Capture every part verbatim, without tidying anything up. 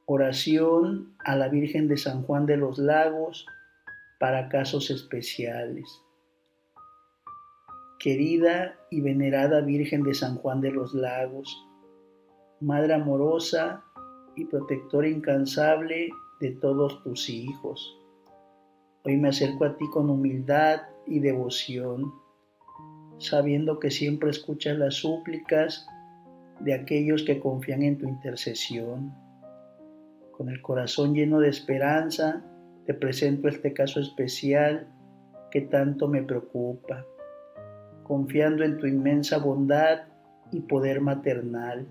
Oración a la Virgen de San Juan de los Lagos para casos especiales. Querida y venerada Virgen de San Juan de los Lagos, Madre amorosa y protectora incansable de todos tus hijos, hoy me acerco a ti con humildad y devoción, sabiendo que siempre escuchas las súplicas de aquellos que confían en tu intercesión. Con el corazón lleno de esperanza, te presento este caso especial que tanto me preocupa, confiando en tu inmensa bondad y poder maternal.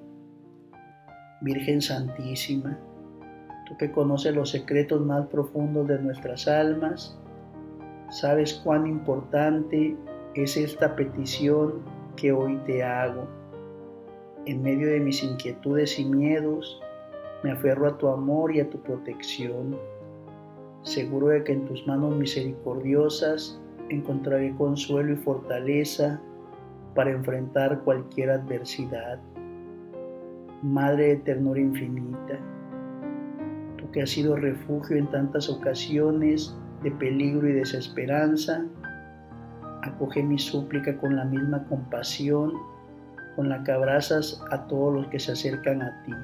Virgen Santísima, tú que conoces los secretos más profundos de nuestras almas, sabes cuán importante es esta petición que hoy te hago. En medio de mis inquietudes y miedos, me aferro a tu amor y a tu protección, seguro de que en tus manos misericordiosas encontraré consuelo y fortaleza para enfrentar cualquier adversidad. Madre de ternura infinita, tú que has sido refugio en tantas ocasiones de peligro y desesperanza, acoge mi súplica con la misma compasión con la que abrazas a todos los que se acercan a ti.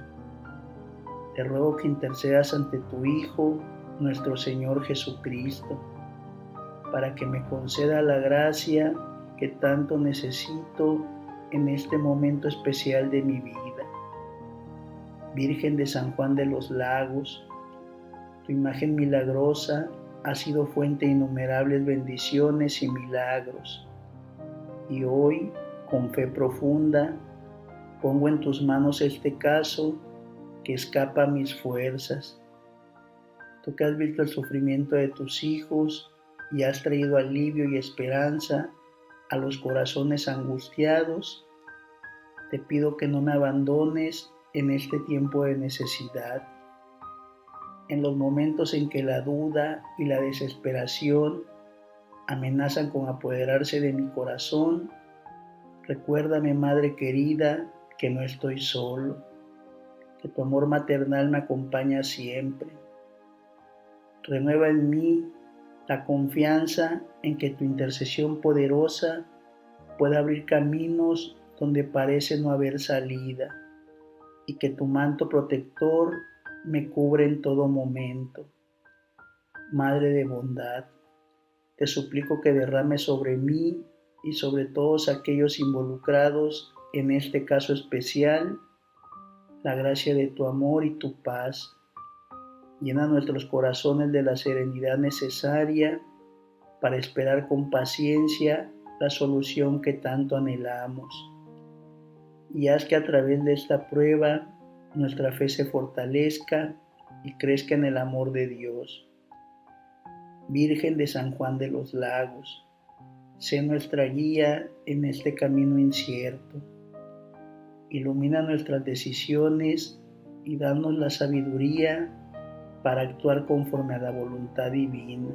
Te ruego que intercedas ante tu Hijo, nuestro Señor Jesucristo, para que me conceda la gracia que tanto necesito en este momento especial de mi vida. Virgen de San Juan de los Lagos, tu imagen milagrosa ha sido fuente de innumerables bendiciones y milagros, y hoy, con fe profunda, pongo en tus manos este caso que escapa a mis fuerzas. Tú que has visto el sufrimiento de tus hijos y has traído alivio y esperanza a los corazones angustiados, te pido que no me abandones en este tiempo de necesidad. En los momentos en que la duda y la desesperación amenazan con apoderarse de mi corazón, recuérdame, Madre querida, que no estoy solo, que tu amor maternal me acompaña siempre. Renueva en mí la confianza en que tu intercesión poderosa pueda abrir caminos donde parece no haber salida, y que tu manto protector me cubre en todo momento. Madre de bondad, te suplico que derrames sobre mí y sobre todos aquellos involucrados en este caso especial la gracia de tu amor y tu paz. Llena nuestros corazones de la serenidad necesaria para esperar con paciencia la solución que tanto anhelamos. Y haz que a través de esta prueba nuestra fe se fortalezca y crezca en el amor de Dios. Virgen de San Juan de los Lagos, sé nuestra guía en este camino incierto. Ilumina nuestras decisiones y danos la sabiduría para actuar conforme a la voluntad divina.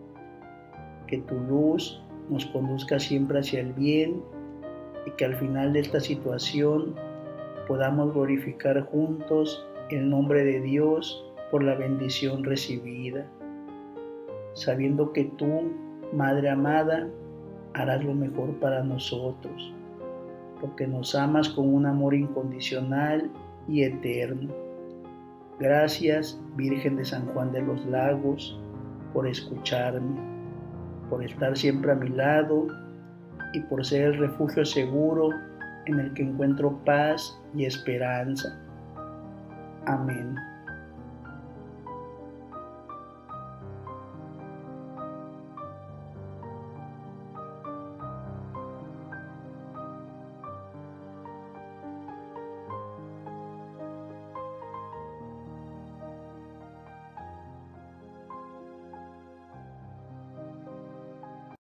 Que tu luz nos conduzca siempre hacia el bien y que al final de esta situación podamos glorificar juntos el nombre de Dios por la bendición recibida, sabiendo que tú, Madre amada, harás lo mejor para nosotros, porque nos amas con un amor incondicional y eterno. Gracias, Virgen de San Juan de los Lagos, por escucharme, por estar siempre a mi lado y por ser el refugio seguro en el que encuentro paz y esperanza. Amén.